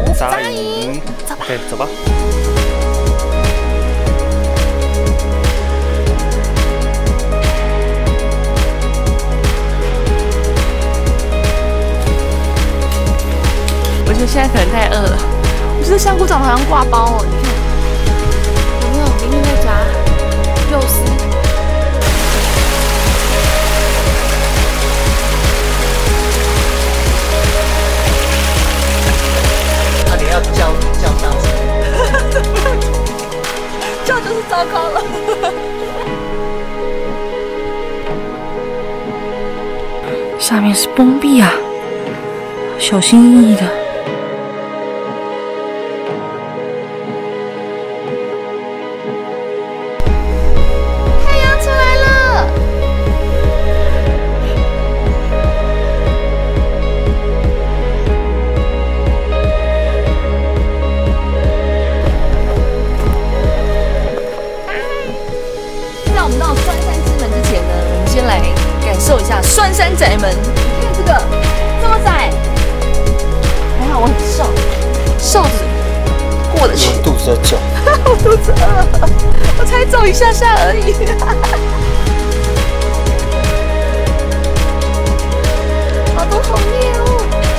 扎营。OK， 走吧。 我觉得现在可能太饿了。我觉得香菇长得好像挂包哦，你看有没有？里面在夹肉丝。 那你要叫大声， 这样就是糟糕了。下面是崩壁啊，小心翼翼的。太阳出来了！在我们到酸山之门之前呢，我们先来感受一下酸山宅门。你看这个这么窄，还好我很瘦，瘦子过得去。 我肚子在叫。 我肚子饿了，我才走一下下而已。好多红叶哦。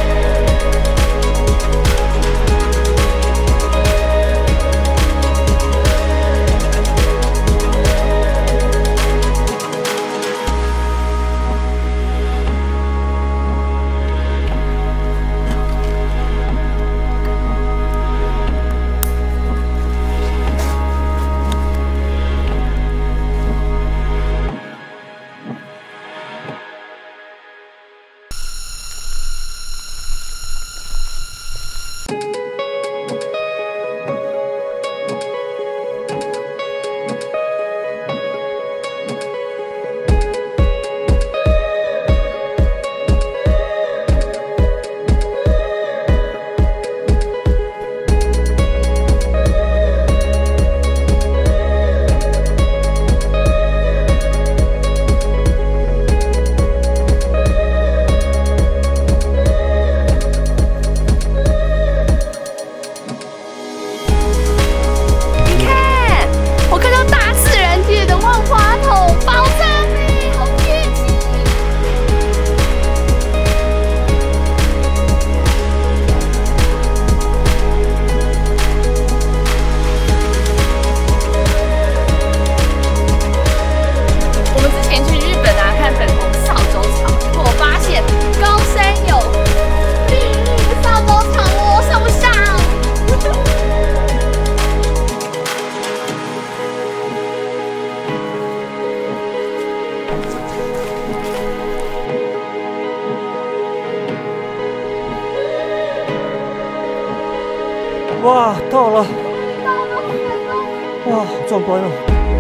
哇，到了！哇，好壮观哦！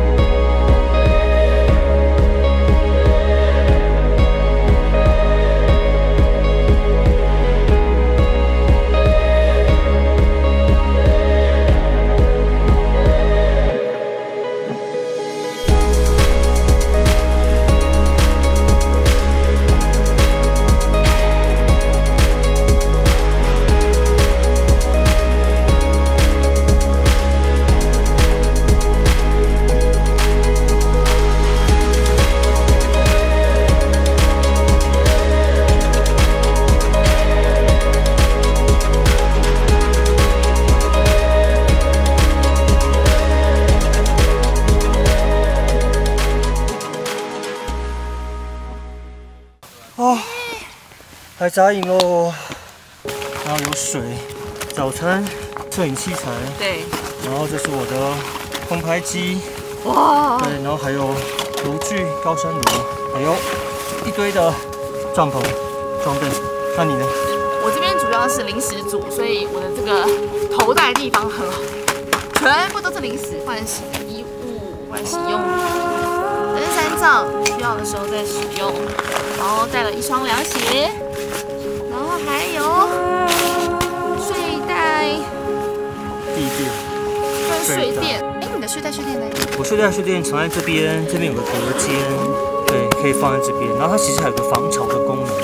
啊，来扎营喽！然后有水、早餐、摄影器材， 对， 然后这是我的空拍机， 哇， 对，然后还有炉具、高山炉，还有一堆的帐篷装备。那你呢？ 我这边主要是零食组，所以我的这个头戴地方很好，全部都是零食，换洗衣物、换洗用品，登山杖需要的时候再使用。然后带了一双凉鞋，然后还有睡袋、 地垫跟睡垫。哎，你的睡袋呢？ 我睡垫藏在这边，这边有个隔间，对，可以放在这边。然后它其实还有个防潮的功能， 但它可以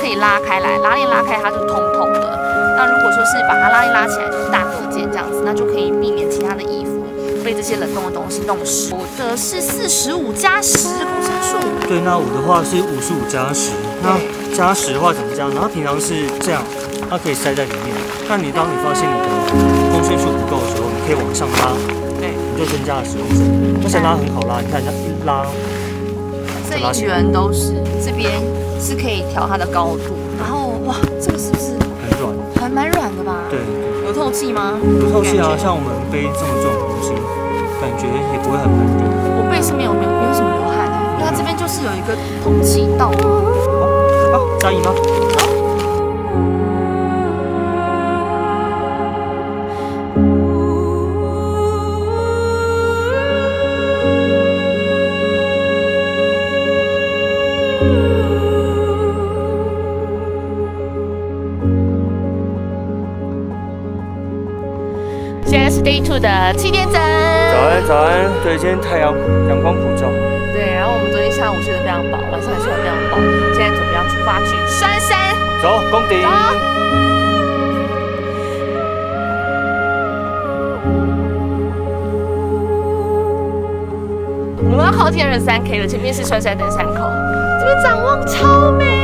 以拉开来，拉链拉开它就通通的。那如果说是把它拉链拉起来，就是大隔间这样子，那就可以避免其他的衣服被这些冷冻的东西弄湿。我的是45+10公升数。 对，那我的话是55+10。那+10的话怎么加呢？它平常是这样，它可以塞在里面。那你当你发现你的公升数不够的时候，你可以往上拉， 对， 你就增加了10公升。而且拉很好拉，你看它一拉， 这一圈都是，这边是可以调它的高度。然后哇，这个是不是很软？ 还蛮软的吧？ 对， 有透气吗？ 有透气啊，像我们背这么重的东西，感觉也不会很闷热。 我背是没有什么流汗的，因为它这边就是有一个通气道。 好，加一吗？ 现在是 Day 2的7点整。 早安，早安。对，今天阳光普照。 对，然后我们昨天下午睡得非常饱，晚上也睡得非常饱。现在准备要出发去栓山。 走，攻顶。 我们要靠近23K 了，前面是栓山登山口，这边展望超美。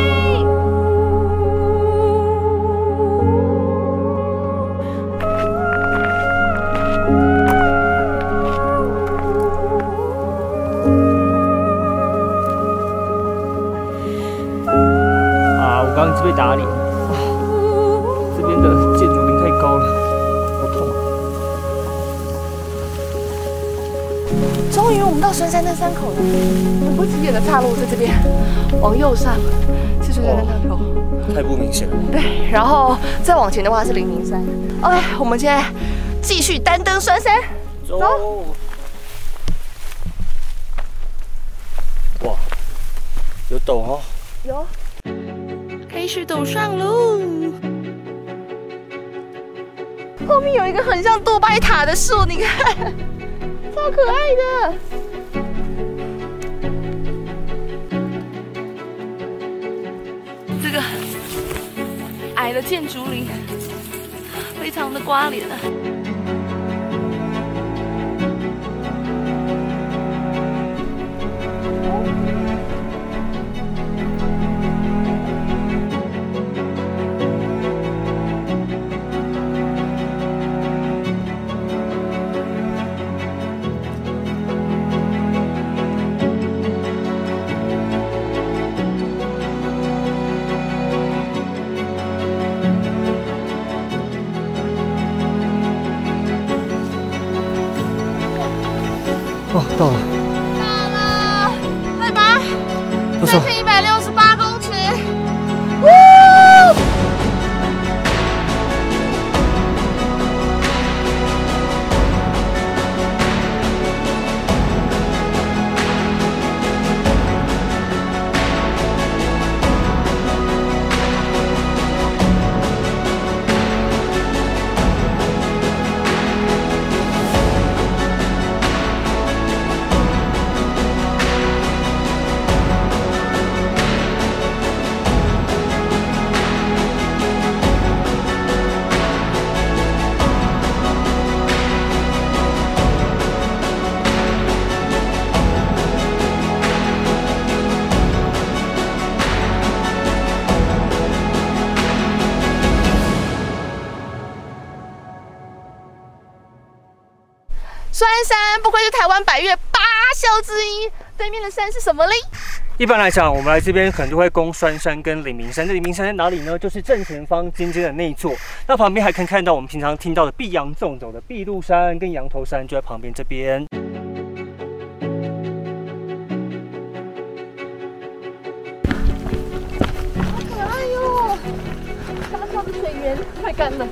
我刚刚一直被打脸，这边的建筑林太高了，好痛。 终于我们到栓山登山口了，很不起眼的岔路在这边，往右上是栓山登山口， 太不明显了。 对，然后再往前的话是黎明山。OK， 我们现在继续单登栓山，走。 哇，有陡哦。 有。开始陡上喽！后面有一个很像杜拜塔的树，你看，超可爱的。这个矮的建筑林，非常的刮脸啊。 哇，到了！ 到了，海拔多少 3168公尺。栓山不愧是台湾百岳8校之一，对面的山是什么嘞？ 一般来讲，我们来这边可能就会攻栓山跟黎明山。这黎明山在哪里呢？就是正前方尖尖的那一座。那旁边还可以看到我们平常听到的碧阳纵走的碧鹿山跟羊头山，就在旁边这边。 好可爱哟！看到的水源快干了。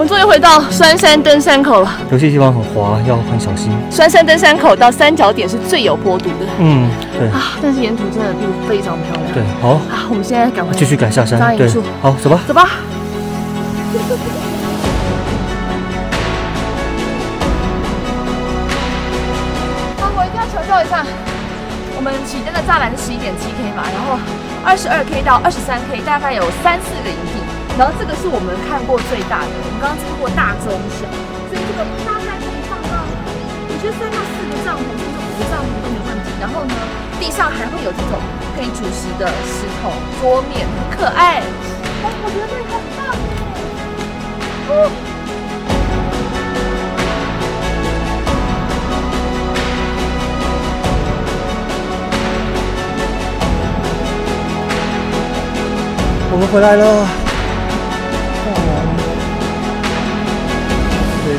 们终于回到酸山登山口了。 有些地方很滑，要很小心。 酸山登山口到三角点是最有坡度的。 嗯，对啊，但是沿途真的路非常漂亮。 对，好啊，我们现在赶快继续赶下山。对，好，走吧。 走吧。好，我一定要强调一下，我们起登的栅栏是11.7K 嘛，然后22K 到23K 大概有3、4个营地。然后这个是我们看过最大的，我们刚刚经过大、中、小，所以这个大概可以放到，我觉得3到4个帐篷，甚至5个帐篷都没问题。然后呢，地上还会有这种可以煮食的石头桌面，很可爱。哇，我觉得这里很棒耶！ 我们回来了。对。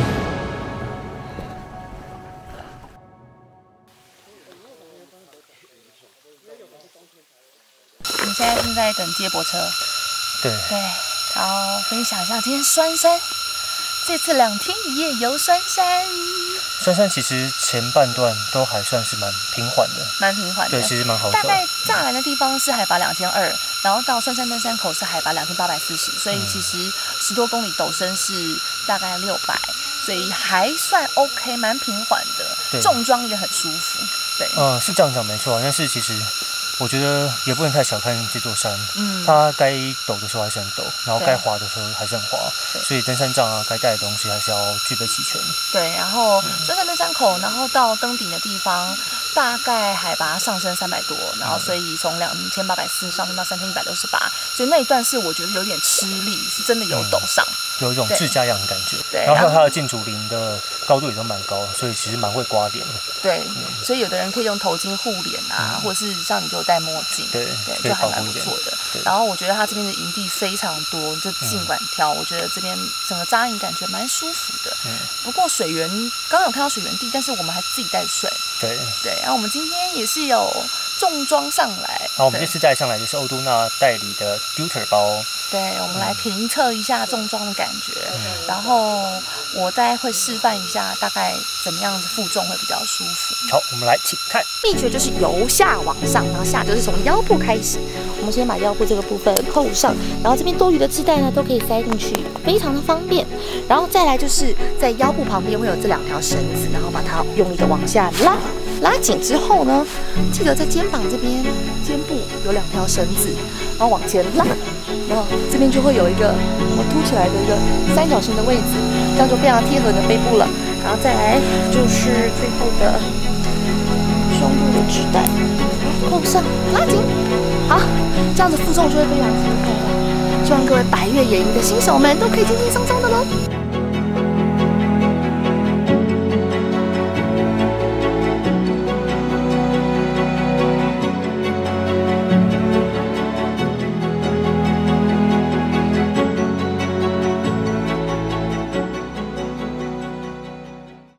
我们现在正在等接驳车。 对。 对，然后分享一下今天酸山，这次2天1夜游酸山。 酸山其实前半段都还算是蛮平缓的，对，其实蛮好走。 大概栅栏的地方是海拔2200，然后到酸山登山口是海拔2840，所以其实10多公里陡升是大概600，所以还算 OK， 蛮平缓的，重装也很舒服。对， 是这样讲没错，但是其实我觉得也不能太小看这座山，它该陡的时候还是很陡，然后该滑的时候还是很滑，所以登山杖啊，该带的东西还是要具备齐全。对， 然后酸山登山口，然后到登顶的地方，大概海拔上升300多，然后所以从2840上升到3168，所以那一段是我觉得有点吃力，是真的有陡上。 有一种自驾样的感觉，对，然后还有它的建筑林的高度也都蛮高，所以其实蛮会刮脸的。 对，所以有的人可以用头巾护脸啊，或者是像你就戴墨镜，对，就还蛮不错的。然后我觉得它这边的营地非常多，就尽管挑，我觉得这边整个扎营感觉蛮舒服的。不过水源刚刚有看到水源地，但是我们还自己带水。对，然后我们今天也是有重装上来。然后我们这次带上来的是欧都娜代理的 Deuter 包。 对，我们来评测一下重装的感觉，然后我大概会示范一下大概怎么样子负重会比较舒服。 好，我们来请看。 秘诀就是由下往上，然后下就是从腰部开始。我们先把腰部这个部分扣上，然后这边多余的织带呢都可以塞进去，非常的方便。然后再来就是在腰部旁边会有这2条绳子，然后把它用力的往下拉。拉紧之后呢，记得在肩膀这边，肩部有2条绳子，然后往前拉，然后这边就会有一个凸起来的一个3角形的位置，这样就非常贴合你的背部了。然后再来就是最后的胸部的织带，扣上，拉紧，好，这样子负重就会非常轻松了。希望各位百岳野营的新手们都可以轻轻松松的喽。